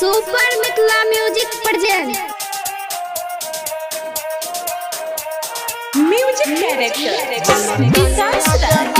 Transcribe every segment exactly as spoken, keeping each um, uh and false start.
Super Mithila music present music director Vikas Raj.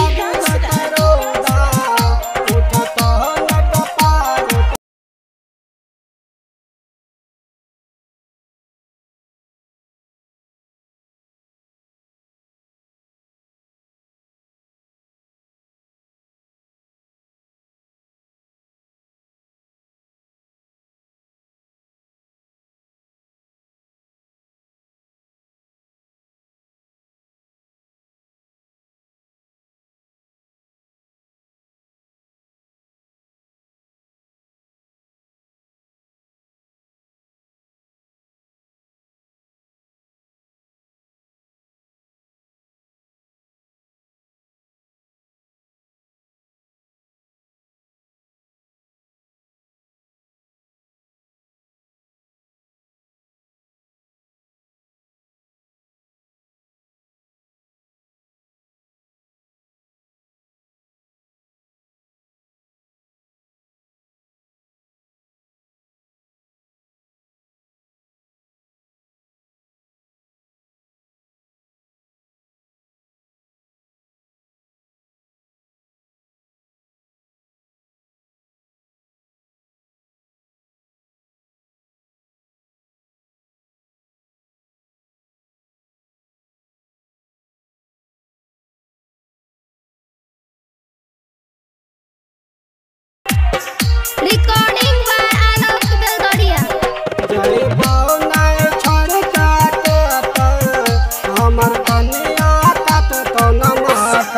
Recording by Alok Belgoria. जय बाउनाय छोड़ काटे तो हमर कन्या काट तो नमक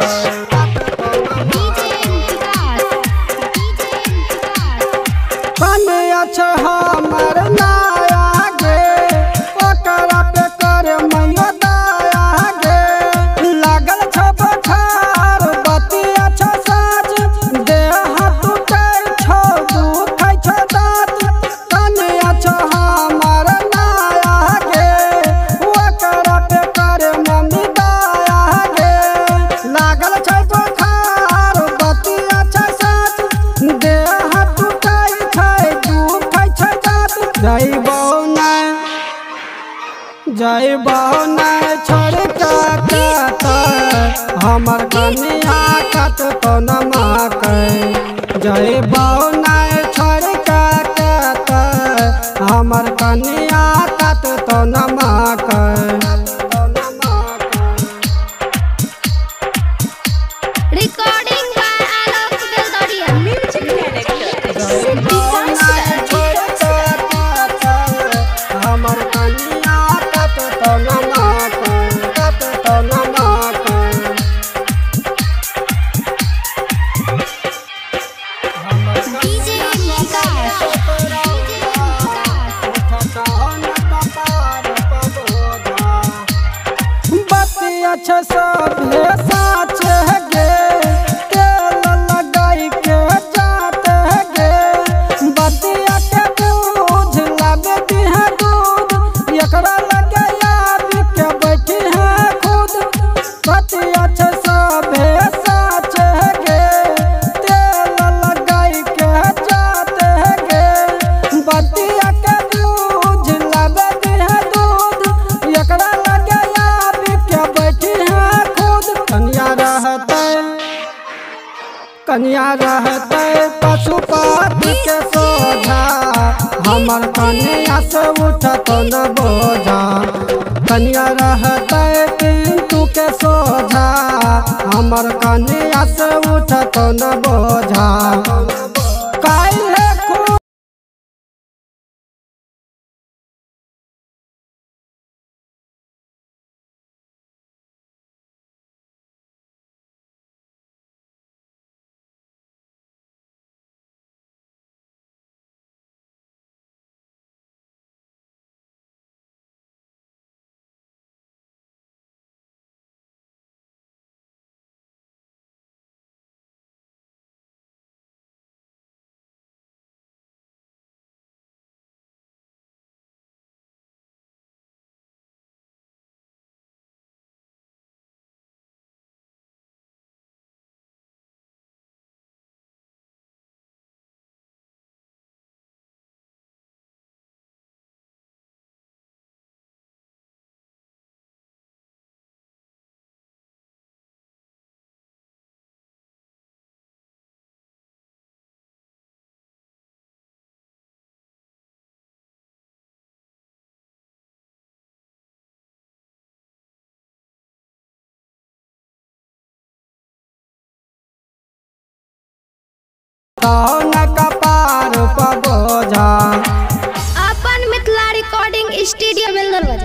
डीजे विकास डीजे विकास कन्या छ हमर नाया गे ओकरा पे कर मैया दया गे लागल छ बखार बतिया छ साज देह टूटै छ दुखै छ दाँत कन्या छ हमर नाया गे ओकरा पे कर मम्मी दया गे लागल छ बखार बतिया छ साज देह टूटै छै दुखै छ दाँत जय बाउनाय जय बाउनाय छोड़ काट हमर कन्या काट तो नमक जय बाउनाय छोड़ काट हमर कन्या काट तो नमक recording by Alok Belgoria. Music director जय विकास बाउनाय राज। छोड़ काट हमर कन्या काट तो नमक काट तो नमक डीजे विकास बतिया छ सभे साच गे तेल लगाई के जात गे बतिया के दूध लाबे दिह दूध एकरा लगे आबि के बैठी है खुद बतिया छ सभे साच गे तेल लगाई के जात गे बतिया के दूध लाबे दिह दूध एकरा लगे आबि के बैठी है खुद कन्या रहते कन्या रहते पशुपति के सोझा हमर कन्या से उठत न बोझा कन्या रहते पिंटू के सोझा हमर कन्या से उठत न बोझा। तो न कपार पर बोझा। अपन मिथिला रिकॉर्डिंग स्टूडियो बेलदरवाजा।